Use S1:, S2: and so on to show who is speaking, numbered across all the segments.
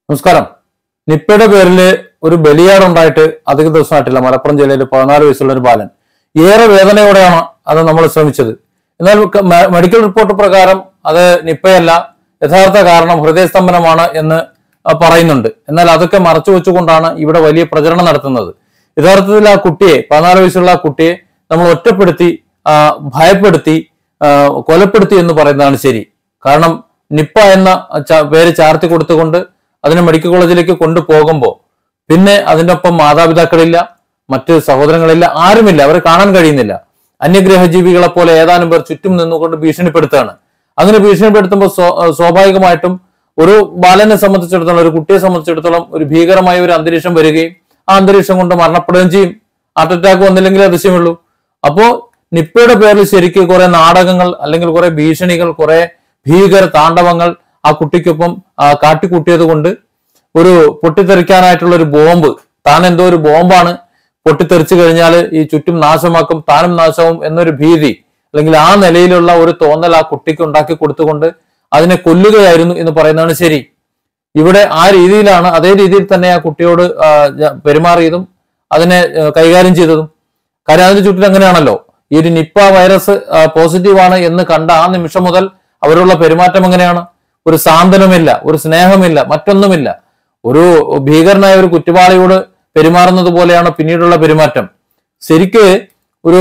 S1: നമസ്കാരം. നിപ്പയുടെ പേരിൽ ഒരു ബലിയാടുണ്ടായിട്ട് അധിക ദിവസമായിട്ടില്ല. മലപ്പുറം ജില്ലയിൽ 14 വയസ്സുള്ള ഒരു ബാലൻ ഏറെ വേദനയോടെയാണ് അത് നമ്മൾ ശ്രമിച്ചത്. എന്നാൽ മെഡിക്കൽ റിപ്പോർട്ട് പ്രകാരം അത് നിപ്പയല്ല, യഥാർത്ഥ കാരണം ഹൃദയസ്തംഭനമാണ് എന്ന് പറയുന്നുണ്ട്. എന്നാൽ അതൊക്കെ മറച്ചു വെച്ചുകൊണ്ടാണ് ഇവിടെ വലിയ പ്രചരണം നടത്തുന്നത്. യഥാർത്ഥത്തിൽ ആ കുട്ടിയെ 14 വയസ്സുള്ള ആ കുട്ടിയെ നമ്മൾ ഒറ്റപ്പെടുത്തി, ഭയപ്പെടുത്തി, കൊലപ്പെടുത്തി എന്ന് പറയുന്നതാണ് ശരി. കാരണം നിപ്പ എന്ന പേര് ചാർത്തി കൊടുത്തുകൊണ്ട് അതിനെ മെഡിക്കൽ കോളേജിലേക്ക് കൊണ്ടുപോകുമ്പോൾ പിന്നെ അതിൻ്റെ ഒപ്പം മാതാപിതാക്കളില്ല, മറ്റ് സഹോദരങ്ങളില്ല, ആരുമില്ല, അവരെ കാണാൻ കഴിയുന്നില്ല. അന്യഗ്രഹ ജീവികളെ പോലെ ഏതാനും പേർ ചുറ്റും നിന്നുകൊണ്ട് ഭീഷണിപ്പെടുത്തുകയാണ്. അങ്ങനെ ഭീഷണിപ്പെടുത്തുമ്പോൾ സ്വാഭാവികമായിട്ടും ഒരു ബാലനെ സംബന്ധിച്ചിടത്തോളം, ഒരു കുട്ടിയെ സംബന്ധിച്ചിടത്തോളം ഒരു ഭീകരമായ ഒരു അന്തരീക്ഷം വരികയും ആ അന്തരീക്ഷം കൊണ്ട് മരണപ്പെടുകയും ചെയ്യും. ഹാർട്ട് അറ്റാക്ക് വന്നില്ലെങ്കിൽ അതിശയമുള്ളൂ. അപ്പോ നിപ്പയുടെ പേരിൽ ശരിക്കും കുറെ നാടകങ്ങൾ, അല്ലെങ്കിൽ കുറെ ഭീഷണികൾ, കുറെ ഭീകര താണ്ഡവങ്ങൾ ആ കുട്ടിക്കൊപ്പം കാട്ടിക്കൂട്ടിയത് കൊണ്ട് ഒരു പൊട്ടിത്തെറിക്കാനായിട്ടുള്ള ഒരു ബോംബ്, താൻ എന്തോ ഒരു ബോംബാണ്, പൊട്ടിത്തെറിച്ചു കഴിഞ്ഞാൽ ഈ ചുറ്റും നാശമാക്കും, താനും നാശവും എന്നൊരു ഭീതി, അല്ലെങ്കിൽ ആ നിലയിലുള്ള ഒരു തോന്നൽ ആ കുട്ടിക്ക് ഉണ്ടാക്കി കൊടുത്തുകൊണ്ട് അതിനെ കൊല്ലുകയായിരുന്നു എന്ന് പറയുന്നതാണ് ശരി. ഇവിടെ ആ രീതിയിലാണ്, അതേ രീതിയിൽ തന്നെ ആ കുട്ടിയോട് പെരുമാറിയതും അതിനെ കൈകാര്യം ചെയ്തതും. കാര്യം അതിന് ചുറ്റും അങ്ങനെയാണല്ലോ. ഈ ഒരു നിപ്പ വൈറസ് പോസിറ്റീവാണ് എന്ന് കണ്ട ആ നിമിഷം മുതൽ അവരുള്ള പെരുമാറ്റം എങ്ങനെയാണ്? ഒരു സാന്ത്വനമില്ല, ഒരു സ്നേഹമില്ല, മറ്റൊന്നുമില്ല. ഒരു ഭീകരനായ ഒരു കുറ്റവാളിയോട് പെരുമാറുന്നത് പോലെയാണ് പിന്നീടുള്ള പെരുമാറ്റം. ശരിക്ക് ഒരു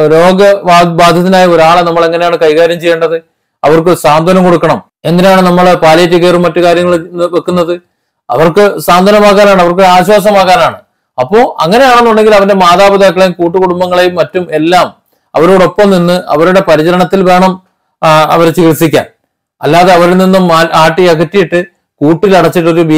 S1: രോഗബാധിതനായ ഒരാളെ നമ്മൾ എങ്ങനെയാണ് കൈകാര്യം ചെയ്യേണ്ടത്? അവർക്ക് സാന്ത്വനം കൊടുക്കണം. എന്തിനാണ് നമ്മൾ പാലിയേറ്റീവ് കെയറും മറ്റു കാര്യങ്ങൾ വെക്കുന്നത്? അവർക്ക് സാന്ത്വനമാകാനാണ്, അവർക്ക് ആശ്വാസമാകാനാണ്. അപ്പോ അങ്ങനെയാണെന്നുണ്ടെങ്കിൽ അവന്റെ മാതാപിതാക്കളെയും കൂട്ടുകുടുംബങ്ങളെയും മറ്റും എല്ലാം അവരോടൊപ്പം നിന്ന് അവരുടെ പരിചരണത്തിൽ വേണം അവരെ ചികിത്സിക്കാൻ. അല്ലാതെ അവരിൽ നിന്നും ആട്ടി അകറ്റിയിട്ട് കൂട്ടിലടച്ചിട്ട് ഒരു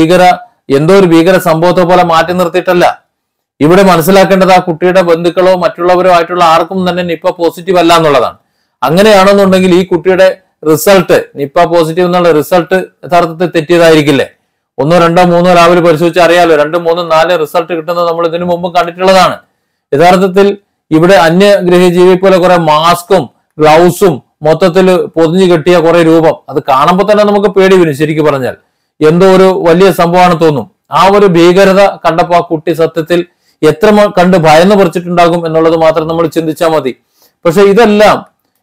S1: ഭീകര സംഭവത്തെ പോലെ മാറ്റി നിർത്തിയിട്ടല്ല. ഇവിടെ മനസ്സിലാക്കേണ്ടത് ആ കുട്ടിയുടെ ബന്ധുക്കളോ മറ്റുള്ളവരോ ആയിട്ടുള്ള ആർക്കും തന്നെ നിപ്പ പോസിറ്റീവ് അല്ല എന്നുള്ളതാണ്. അങ്ങനെയാണെന്നുണ്ടെങ്കിൽ ഈ കുട്ടിയുടെ റിസൾട്ട്, നിപ്പ പോസിറ്റീവ് എന്നുള്ള റിസൾട്ട് യഥാർത്ഥത്തിൽ തെറ്റിയതായിരിക്കില്ലേ? 1, 2, 3 രാവിലെ പരിശോധിച്ച് അറിയാലോ. 2, 3, 4 റിസൾട്ട് കിട്ടുന്നത് നമ്മൾ ഇതിനു മുമ്പും കണ്ടിട്ടുള്ളതാണ്. യഥാർത്ഥത്തിൽ ഇവിടെ അന്യഗ്രഹജീവി പോലെ കുറെ മാസ്കും ഗ്ലൗസും മൊത്തത്തിൽ പൊതിഞ്ഞു കെട്ടിയ കുറെ രൂപം, അത് കാണുമ്പോൾ തന്നെ നമുക്ക് പേടി വരും. ശരിക്കും പറഞ്ഞാൽ എന്തോ ഒരു വലിയ സംഭവമാണ് തോന്നും. ആ ഒരു ഭീകരത കണ്ടപ്പോൾ ആ കുട്ടി സത്യത്തിൽ എത്ര കണ്ട് ഭയന്ന് പറിച്ചിട്ടുണ്ടാകും എന്നുള്ളത് മാത്രം നമ്മൾ ചിന്തിച്ചാൽ മതി. പക്ഷെ ഇതെല്ലാം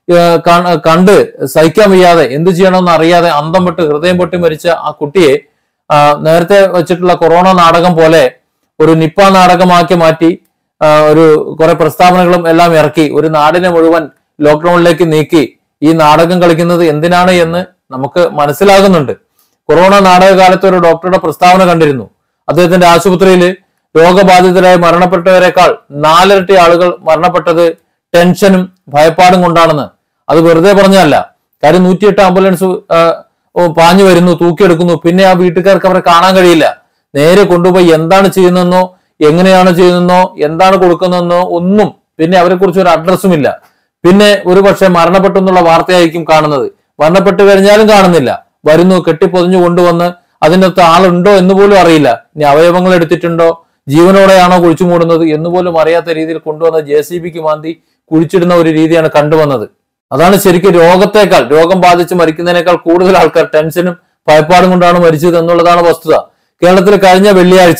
S1: കണ്ട് സഹിക്കാൻ വയ്യാതെ എന്ത് ചെയ്യണമെന്ന് അറിയാതെ അന്തം വിട്ട് ഹൃദയം പൊട്ടി മരിച്ച ആ കുട്ടിയെ നേരത്തെ വെച്ചിട്ടുള്ള കൊറോണ നാടകം പോലെ ഒരു നിപ്പ നാടകമാക്കി മാറ്റി ഒരു കുറെ പ്രസ്താവനകളും എല്ലാം ഇറക്കി ഒരു നാടിനെ മുഴുവൻ ലോക്ക്ഡൌണിലേക്ക് നീക്കി ഈ നാടകം കളിക്കുന്നത് എന്തിനാണ് എന്ന് നമുക്ക് മനസ്സിലാകുന്നുണ്ട്. കൊറോണ നാടകകാലത്ത് ഒരു ഡോക്ടറുടെ പ്രസ്താവന കണ്ടിരുന്നു. അദ്ദേഹത്തിന്റെ ആശുപത്രിയിൽ രോഗബാധിതരായി മരണപ്പെട്ടവരെക്കാൾ 4 ഇരട്ടി ആളുകൾ മരണപ്പെട്ടത് ടെൻഷനും ഭയപ്പാടും കൊണ്ടാണെന്ന്. അത് വെറുതെ പറഞ്ഞല്ല. കാര്യം 108 ആംബുലൻസ് പാഞ്ഞു വരുന്നു, തൂക്കിയെടുക്കുന്നു. പിന്നെ ആ വീട്ടുകാർക്ക് അവരെ കാണാൻ കഴിയില്ല. നേരെ കൊണ്ടുപോയി എന്താണ് ചെയ്യുന്നതെന്നോ, എങ്ങനെയാണ് ചെയ്യുന്നതെന്നോ, എന്താണ് കൊടുക്കുന്നതെന്നോ ഒന്നും, പിന്നെ അവരെ കുറിച്ച് ഒരു അഡ്രസ്സും ഇല്ല. പിന്നെ ഒരു പക്ഷെ മരണപ്പെട്ടു എന്നുള്ള വാർത്തയായിരിക്കും കാണുന്നത്. മരണപ്പെട്ടു കഴിഞ്ഞാലും കാണുന്നില്ല. വരുന്നു, കെട്ടിപ്പൊതിഞ്ഞു കൊണ്ടുവന്ന് അതിനകത്ത് ആളുണ്ടോ എന്ന് പോലും അറിയില്ല. ഇനി അവയവങ്ങൾ എടുത്തിട്ടുണ്ടോ, ജീവനോടെയാണോ കുഴിച്ചു മൂടുന്നത് എന്നുപോലും അറിയാത്ത രീതിയിൽ കൊണ്ടുവന്ന് JCBക്ക് മാന്തി കുഴിച്ചിടുന്ന ഒരു രീതിയാണ് കണ്ടുവന്നത്. അതാണ് ശരിക്കും രോഗം ബാധിച്ച് മരിക്കുന്നതിനേക്കാൾ കൂടുതൽ ആൾക്കാർ ടെൻഷനും ഭയപ്പാടും കൊണ്ടാണ് മരിച്ചത് എന്നുള്ളതാണ് വസ്തുത. കേരളത്തിൽ കഴിഞ്ഞ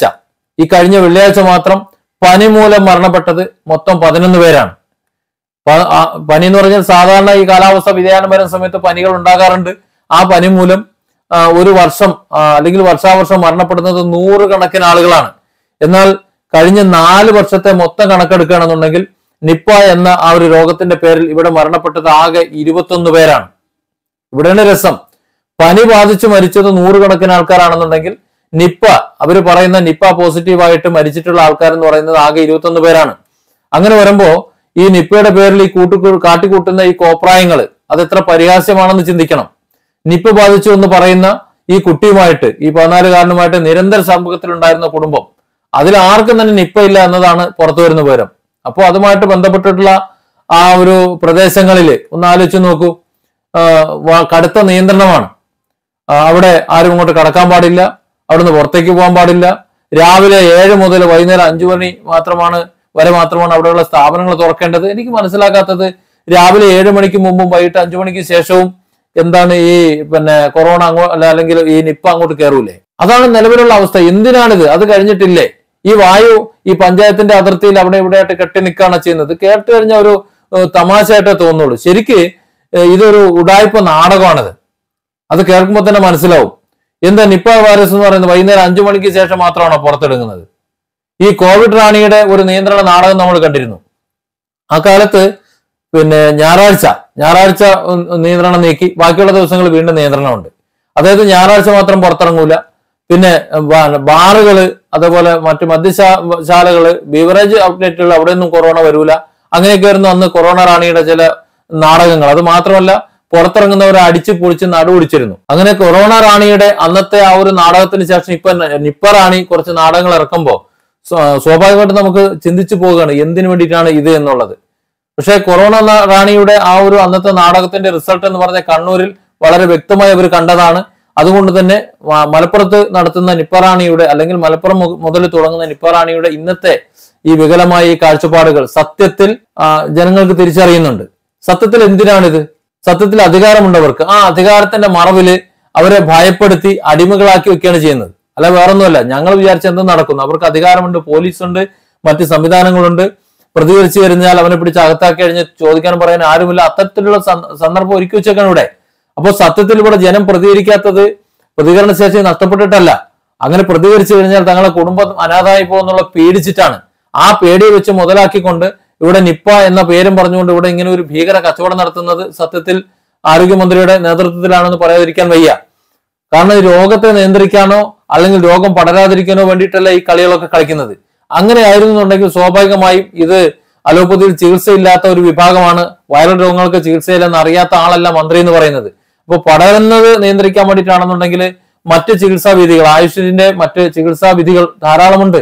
S1: വെള്ളിയാഴ്ച മാത്രം പനി മൂലം മരണപ്പെട്ടത് മൊത്തം 11 പേരാണ്. പനി എന്ന് പറഞ്ഞാൽ സാധാരണ ഈ കാലാവസ്ഥ വ്യതിയാനം വരുന്ന സമയത്ത് പനികൾ ഉണ്ടാകാറുണ്ട്. ആ പനി മൂലം ഒരു വർഷം അല്ലെങ്കിൽ വർഷാവർഷം മരണപ്പെടുന്നത് 100 കണക്കിന് ആളുകളാണ്. എന്നാൽ കഴിഞ്ഞ 4 വർഷത്തെ മൊത്തം കണക്കെടുക്കുകയാണെന്നുണ്ടെങ്കിൽ നിപ്പ എന്ന ആ ഒരു രോഗത്തിന്റെ പേരിൽ ഇവിടെ മരണപ്പെട്ടത് ആകെ 21 പേരാണ്. ഇവിടെയാണ് രസം. പനി ബാധിച്ച് മരിച്ചത് 100 കണക്കിന് ആൾക്കാരാണെന്നുണ്ടെങ്കിൽ അവര് പറയുന്ന നിപ്പ പോസിറ്റീവായിട്ട് മരിച്ചിട്ടുള്ള ആൾക്കാരെന്ന് പറയുന്നത് ആകെ 21 പേരാണ്. അങ്ങനെ വരുമ്പോ ഈ നിപ്പയുടെ പേരിൽ ഈ കാട്ടിക്കൂട്ടുന്ന ഈ കോപ്രായങ്ങൾ അത് എത്ര പരിഹാസ്യമാണെന്ന് ചിന്തിക്കണം. നിപ്പ ബാധിച്ചു എന്ന് പറയുന്ന ഈ കുട്ടിയുമായിട്ട്, ഈ 14-കാരനുമായിട്ട് നിരന്തര സമ്പർക്കത്തിലുണ്ടായിരുന്ന കുടുംബം, അതിൽ ആർക്കും തന്നെ നിപ്പ ഇല്ല എന്നതാണ് പുറത്തു വരുന്ന വിവരം. അപ്പോൾ അതുമായിട്ട് ബന്ധപ്പെട്ടിട്ടുള്ള ആ ഒരു പ്രദേശങ്ങളിൽ ഒന്ന് ആലോചിച്ച് നോക്കൂ. കടുത്ത നിയന്ത്രണമാണ്. അവിടെ ആരും ഇങ്ങോട്ട് കടക്കാൻ പാടില്ല, അവിടുന്ന് പുറത്തേക്ക് പോകാൻ പാടില്ല. രാവിലെ 7 മുതൽ വൈകുന്നേരം 5 മണി വരെ മാത്രമാണ് അവിടെയുള്ള സ്ഥാപനങ്ങൾ തുറക്കേണ്ടത്. എനിക്ക് മനസ്സിലാക്കാത്തത് രാവിലെ 7 മണിക്ക് മുമ്പും വൈകിട്ട് 5 മണിക്ക് ശേഷവും എന്താണ് ഈ കൊറോണ അല്ലെങ്കിൽ ഈ നിപ്പ അങ്ങോട്ട് കയറൂലേ? അതാണ് നിലവിലുള്ള അവസ്ഥ. എന്തിനാണിത്? അത് കഴിഞ്ഞിട്ടില്ലേ? ഈ വായു ഈ പഞ്ചായത്തിന്റെ അതിർത്തിയിൽ അവിടെ ഇവിടെയായിട്ട് കെട്ടി നിൽക്കുകയാണ് ചെയ്യുന്നത്. കേട്ട് കഴിഞ്ഞാൽ ഒരു തമാശയായിട്ടേ തോന്നുള്ളൂ. ശരിക്ക് ഇതൊരു ഉഡായിപ്പ നാടകമാണിത്. അത് കേൾക്കുമ്പോൾ തന്നെ മനസ്സിലാവും. എന്താ നിപ്പ വൈറസ് എന്ന് പറയുന്നത് വൈകുന്നേരം 5 മണിക്ക് ശേഷം മാത്രമാണോ പുറത്തെടുക്കുന്നത്? ഈ കോവിഡ് റാണിയുടെ ഒരു നിയന്ത്രണ നാടകം നമ്മൾ കണ്ടിരുന്നു. ആ കാലത്ത് പിന്നെ ഞായറാഴ്ച നിയന്ത്രണം നീക്കി, ബാക്കിയുള്ള ദിവസങ്ങൾ വീണ്ടും നിയന്ത്രണമുണ്ട്. അതായത് ഞായറാഴ്ച മാത്രം പുറത്തിറങ്ങൂല. പിന്നെ ബാറുകള്, അതേപോലെ മറ്റു മദ്യശാലകള്, ബീവറേജ് ഔട്ട്ലെറ്റുകൾ, അവിടെയൊന്നും കൊറോണ വരൂല. അങ്ങനെയൊക്കെയായിരുന്നു അന്ന് കൊറോണ റാണിയുടെ ചില നാടകങ്ങൾ. അത് മാത്രമല്ല, പുറത്തിറങ്ങുന്നവരെ അടിച്ചു പൊളിച്ച് നടുപിടിച്ചിരുന്നു. അങ്ങനെ കൊറോണ റാണിയുടെ അന്നത്തെ ആ ഒരു നാടകത്തിന് ശേഷം ഇപ്പൊ നിപ്പ റാണി കുറച്ച് നാടകങ്ങൾ ഇറക്കുമ്പോൾ സ്വാഭാവികമായിട്ടും നമുക്ക് ചിന്തിച്ചു പോവുകയാണ് എന്തിനു വേണ്ടിയിട്ടാണ് ഇത് എന്നുള്ളത്. പക്ഷെ കൊറോണ റാണിയുടെ ആ ഒരു അന്നത്തെ നാടകത്തിന്റെ റിസൾട്ട് എന്ന് പറഞ്ഞ കണ്ണൂരിൽ വളരെ വ്യക്തമായി അവർ കണ്ടതാണ്. അതുകൊണ്ട് തന്നെ മലപ്പുറത്ത് നടത്തുന്ന നിപ്പ റാണിയുടെ, അല്ലെങ്കിൽ മലപ്പുറം മുതൽ തുടങ്ങുന്ന നിപ്പ റാണിയുടെ ഇന്നത്തെ ഈ വികലമായ ഈ കാഴ്ചപ്പാടുകൾ സത്യത്തിൽ ജനങ്ങൾക്ക് തിരിച്ചറിയുന്നുണ്ട്. സത്യത്തിൽ എന്തിനാണിത്? സത്യത്തിൽ അധികാരമുണ്ടവർക്ക്. ആ അധികാരത്തിന്റെ മറവില് അവരെ ഭയപ്പെടുത്തി അടിമകളാക്കി വെക്കുകയാണ് ചെയ്യുന്നത്. അല്ല വേറൊന്നുമല്ല. ഞങ്ങൾ വിചാരിച്ച എന്തും നടക്കുന്നു. അവർക്ക് അധികാരമുണ്ട്, പോലീസുണ്ട്, മറ്റ് സംവിധാനങ്ങളുണ്ട്. പ്രതികരിച്ചു കഴിഞ്ഞാൽ അവനെ പിടിച്ച് അകത്താക്കി കഴിഞ്ഞ് ചോദിക്കാനും പറയാൻ ആരുമില്ല. അത്തരത്തിലുള്ള സന്ദർഭം ഒരുക്കി വെച്ചേക്കാണ് ഇവിടെ. അപ്പോൾ സത്യത്തിൽ ഇവിടെ ജനം പ്രതികരിക്കാത്തത് പ്രതികരണശേഷി നഷ്ടപ്പെട്ടിട്ടല്ല. അങ്ങനെ പ്രതികരിച്ചു കഴിഞ്ഞാൽ തങ്ങളെ കുടുംബം അനാഥായി പോകുന്നുള്ള പേടിച്ചിട്ടാണ്. ആ പേടിയെ വെച്ച് മുതലാക്കിക്കൊണ്ട് ഇവിടെ നിപ്പ എന്ന പേരും പറഞ്ഞുകൊണ്ട് ഇവിടെ ഇങ്ങനെ ഒരു ഭീകര കച്ചവടം നടത്തുന്നത് സത്യത്തിൽ ആരോഗ്യമന്ത്രിയുടെ നേതൃത്വത്തിലാണെന്ന് പറയാതിരിക്കാൻ വയ്യ. കാരണം ഈ രോഗത്തെ നിയന്ത്രിക്കാനോ അല്ലെങ്കിൽ രോഗം പടരാതിരിക്കാനോ വേണ്ടിയിട്ടല്ല ഈ കളികളൊക്കെ കളിക്കുന്നത്. അങ്ങനെ ആയിരുന്നുണ്ടെങ്കിൽ സ്വാഭാവികമായും ഇത് അലോപ്പതിയിൽ ചികിത്സയില്ലാത്ത ഒരു വിഭാഗമാണ്. വൈറൽ രോഗങ്ങൾക്ക് ചികിത്സയില്ലെന്ന് അറിയാത്ത ആളല്ല മന്ത്രി എന്ന് പറയുന്നത്. അപ്പോൾ പടരുന്നത് നിയന്ത്രിക്കാൻ വേണ്ടിയിട്ടാണെന്നുണ്ടെങ്കിൽ മറ്റ് ചികിത്സാ വിധികൾ, ആയുഷിന്റെ മറ്റ് ചികിത്സാ വിധികൾ ധാരാളമുണ്ട്.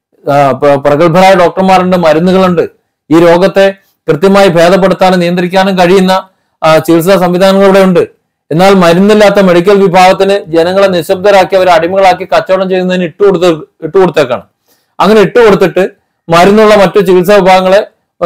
S1: പ്രഗത്ഭരായ ഡോക്ടർമാരുണ്ട്, മരുന്നുകളുണ്ട്. ഈ രോഗത്തെ കൃത്യമായി ഭേദപ്പെടുത്താനും നിയന്ത്രിക്കാനും കഴിയുന്ന ചികിത്സാ സംവിധാനങ്ങൾ ഇവിടെ ഉണ്ട്. എന്നാൽ മരുന്നില്ലാത്ത മെഡിക്കൽ വിഭാഗത്തിന് ജനങ്ങളെ നിശബ്ദരാക്കി അവരെ അടിമകളാക്കി കച്ചവടം ചെയ്യുന്നതിന് ഇട്ടുകൊടുത്തേക്കാണ്. അങ്ങനെ ഇട്ടുകൊടുത്തിട്ട് മരുന്നുള്ള മറ്റു ചികിത്സാ വിഭാഗങ്ങളെ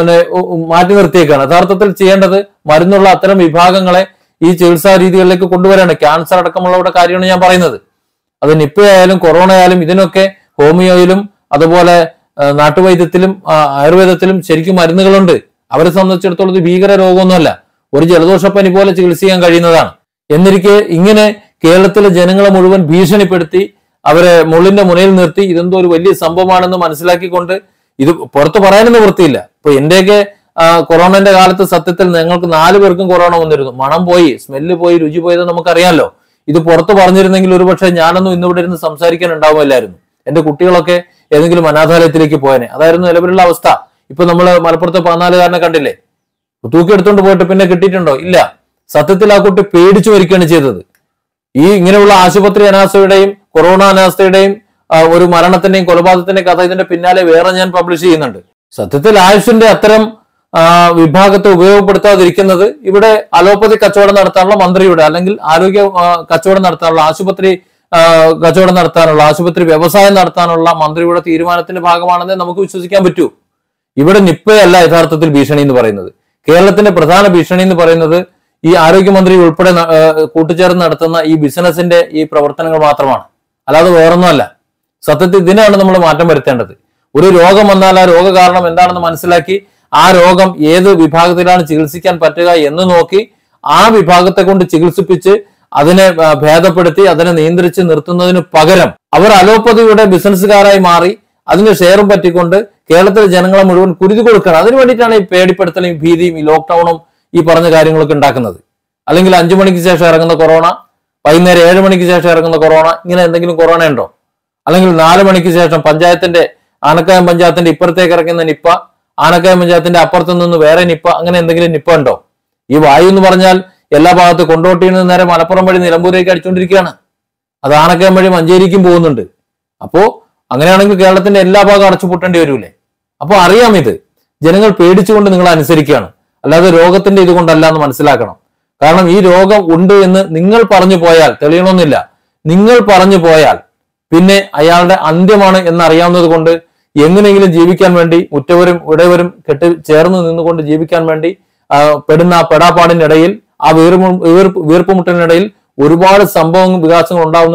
S1: മാറ്റി നിർത്തിയേക്കാണ്. യഥാർത്ഥത്തിൽ ചെയ്യേണ്ടത് മരുന്നുള്ള അത്തരം വിഭാഗങ്ങളെ ഈ ചികിത്സാ രീതികളിലേക്ക് കൊണ്ടുവരാണ്. ക്യാൻസർ അടക്കമുള്ളവരുടെ കാര്യമാണ് ഞാൻ പറയുന്നത്. അത് നിപ്പ ആയാലും കൊറോണ ആയാലും ഇതിനൊക്കെ ഹോമിയോയിലും അതുപോലെ നാട്ടുവൈദ്യത്തിലും ആയുർവേദത്തിലും ശരിക്കും മരുന്നുകളുണ്ട്. അവരെ സംബന്ധിച്ചിടത്തോളം ഇത് ഭീകര രോഗമൊന്നുമല്ല. ഒരു ജലദോഷപ്പനി പോലെ ചികിത്സ ചെയ്യാൻ കഴിയുന്നതാണ്. എന്നിരിക്കെ ഇങ്ങനെ കേരളത്തിലെ ജനങ്ങളെ മുഴുവൻ ഭീഷണിപ്പെടുത്തി അവരെ മുള്ളിന്റെ മുനയിൽ നിർത്തി ഇതെന്തോ ഒരു വലിയ സംഭവമാണെന്ന് മനസ്സിലാക്കിക്കൊണ്ട് ഇത് പുറത്ത് പറയാനൊന്നും വൃത്തിയില്ല. ഇപ്പൊ എന്റെയൊക്കെ കൊറോണന്റെ കാലത്ത് സത്യത്തിൽ ഞങ്ങൾക്ക് 4 പേർക്കും കൊറോണ വന്നിരുന്നു. മണം പോയി, സ്മെല്ല് പോയി, രുചി പോയത് നമുക്കറിയാമല്ലോ. ഇത് പുറത്ത് പറഞ്ഞിരുന്നെങ്കിൽ ഒരുപക്ഷെ ഞാനൊന്നും ഇന്നിവിടെ ഇരുന്ന് സംസാരിക്കാൻ ഉണ്ടാവുമല്ലായിരുന്നു. എന്റെ കുട്ടികളൊക്കെ ഏതെങ്കിലും അനാഥാലയത്തിലേക്ക് പോയനെ. അതായിരുന്നു നിലവിലുള്ള അവസ്ഥ. ഇപ്പൊ നമ്മള് മലപ്പുറത്തെ 14-കാരനെ കണ്ടില്ലേ? തൂക്കിയെടുത്തോണ്ട് പോയിട്ട് പിന്നെ കിട്ടിയിട്ടുണ്ടോ? ഇല്ല. സത്യത്തിൽ ആ കുട്ടി പേടിച്ചു മരിക്കുകയാണ് ചെയ്തത്. ഈ ഇങ്ങനെയുള്ള ആശുപത്രി അനാസ്ഥയുടെയും കൊറോണ അനാസ്ഥയുടെയും ഒരു മരണത്തിന്റെയും കൊലപാതകത്തിന്റെയും കഥ ഇതിന്റെ പിന്നാലെ വേറെ ഞാൻ പബ്ലിഷ് ചെയ്യുന്നുണ്ട്. സത്യത്തിൽ ആയുഷിന്റെ അത്തരം വിഭാഗത്തെ ഉപയോഗപ്പെടുത്താതിരിക്കുന്നത് ഇവിടെ അലോപ്പതി കച്ചവടം നടത്താനുള്ള മന്ത്രിയുടെ, അല്ലെങ്കിൽ ആരോഗ്യ കച്ചവടം നടത്താനുള്ള, ആശുപത്രി കച്ചവടം നടത്താനുള്ള, ആശുപത്രി വ്യവസായം നടത്താനുള്ള മന്ത്രിയുടെ തീരുമാനത്തിന്റെ ഭാഗമാണെന്നേ നമുക്ക് വിശ്വസിക്കാൻ പറ്റൂ. ഇവിടെ നിപ്പയല്ല യഥാർത്ഥത്തിൽ ഭീഷണി എന്ന് പറയുന്നത്. കേരളത്തിന്റെ പ്രധാന ഭീഷണി എന്ന് പറയുന്നത് ഈ ആരോഗ്യമന്ത്രി ഉൾപ്പെടെ കൂട്ടുചേർന്ന് നടത്തുന്ന ഈ ബിസിനസിന്റെ ഈ പ്രവർത്തനങ്ങൾ മാത്രമാണ്. അല്ലാതെ വേറൊന്നുമല്ല. സത്യത്തിൽ ഇതിനാണ് നമ്മൾ മാറ്റം വരുത്തേണ്ടത്. ഒരു രോഗം വന്നാൽ ആ രോഗകാരണം എന്താണെന്ന് മനസ്സിലാക്കി ആ രോഗം ഏത് വിഭാഗത്തിലാണ് ചികിത്സിക്കാൻ പറ്റുക എന്ന് നോക്കി ആ വിഭാഗത്തെ കൊണ്ട് ചികിത്സിപ്പിച്ച് അതിനെ ഭേദപ്പെടുത്തി അതിനെ നിയന്ത്രിച്ച് നിർത്തുന്നതിന് പകരം അവർ അലോപ്പതിയുടെ ബിസിനസ്സുകാരായി മാറി അതിന് ഷെയറും പറ്റിക്കൊണ്ട് കേരളത്തിലെ ജനങ്ങളെ മുഴുവൻ കുരുതി കൊടുക്കണം. അതിനു വേണ്ടിയിട്ടാണ് ഈ പേടിപ്പെടുത്തലും ഭീതിയും ഈ ലോക്ക്ഡൌണും ഈ പറഞ്ഞ കാര്യങ്ങളൊക്കെ ഉണ്ടാക്കുന്നത്. അല്ലെങ്കിൽ 5 മണിക്ക് ശേഷം ഇറങ്ങുന്ന കൊറോണ, വൈകുന്നേരം 7 മണിക്ക് ശേഷം ഇറങ്ങുന്ന കൊറോണ, ഇങ്ങനെ എന്തെങ്കിലും കൊറോണ ഉണ്ടോ? അല്ലെങ്കിൽ 4 മണിക്ക് ശേഷം പഞ്ചായത്തിന്റെ ആനക്കായം പഞ്ചായത്തിന്റെ ഇപ്പുറത്തേക്ക് ഇറങ്ങുന്ന നിപ്പ, ആനക്കായം പഞ്ചായത്തിന്റെ അപ്പുറത്തു നിന്ന് വേറെ നിപ്പ, അങ്ങനെ എന്തെങ്കിലും നിപ്പ ഉണ്ടോ? ഈ വായു എന്ന് പറഞ്ഞാൽ എല്ലാ ഭാഗത്ത് കൊണ്ടോട്ടിയിൽ നിന്ന് നേരെ മലപ്പുറം വഴി നിലമ്പൂരേക്ക് അടിച്ചുകൊണ്ടിരിക്കുകയാണ്. അത് ആനക്കായം വഴി മഞ്ചേരിക്കും പോകുന്നുണ്ട്. അപ്പോ അങ്ങനെയാണെങ്കിൽ കേരളത്തിന്റെ എല്ലാ ഭാഗവും അടച്ചുപൂട്ടേണ്ടി വരൂലേ? അപ്പോൾ അറിയാം ഇത് ജനങ്ങൾ പേടിച്ചുകൊണ്ട് നിങ്ങൾ അനുസരിക്കുകയാണ്, അല്ലാതെ രോഗത്തിന്റെ ഇതുകൊണ്ടല്ല എന്ന് മനസ്സിലാക്കണം. കാരണം ഈ രോഗം ഉണ്ട് എന്ന് നിങ്ങൾ പറഞ്ഞു പോയാൽ തെളിയണമെന്നില്ല. നിങ്ങൾ പറഞ്ഞു പോയാൽ പിന്നെ അയാളുടെ അന്ത്യമാണ് എന്നറിയാവുന്നത് കൊണ്ട് എങ്ങനെയെങ്കിലും ജീവിക്കാൻ വേണ്ടി ഉറ്റവരും ഇടവരും ചേർന്ന് നിന്നുകൊണ്ട് ജീവിക്കാൻ വേണ്ടി പെടുന്ന ആ പെടാപ്പാടിനിടയിൽ, ആ വീർപ്പുമുട്ടലിനിടയിൽ ഒരുപാട് സംഭവങ്ങൾ വികാസങ്ങൾ ഉണ്ടാവുന്നുണ്ട്.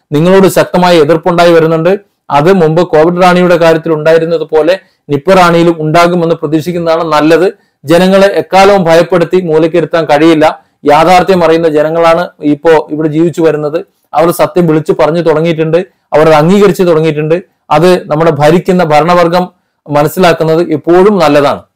S1: നിങ്ങളോട് ശക്തമായ എതിർപ്പുണ്ടായി വരുന്നുണ്ട്. അത് മുമ്പ് കോവിഡ് റാണിയുടെ കാര്യത്തിൽ ഉണ്ടായിരുന്നത് പോലെ നിപ്പ റാണിയിലും ഉണ്ടാകുമെന്ന് പ്രതീക്ഷിക്കുന്നതാണ് നല്ലത്. ജനങ്ങളെ എക്കാലവും ഭയപ്പെടുത്തി മൂലക്കിരുത്താൻ കഴിയില്ല. യാഥാർത്ഥ്യം അറിയുന്ന ജനങ്ങളാണ് ഇപ്പോ ഇവിടെ ജീവിച്ചു വരുന്നത്. അവർ സത്യം വിളിച്ചു പറഞ്ഞു തുടങ്ങിയിട്ടുണ്ട്, അവർ അംഗീകരിച്ചു തുടങ്ങിയിട്ടുണ്ട്. അത് നമ്മുടെ ഭരിക്കുന്ന ഭരണവർഗം മനസ്സിലാക്കുന്നത് എപ്പോഴും നല്ലതാണ്.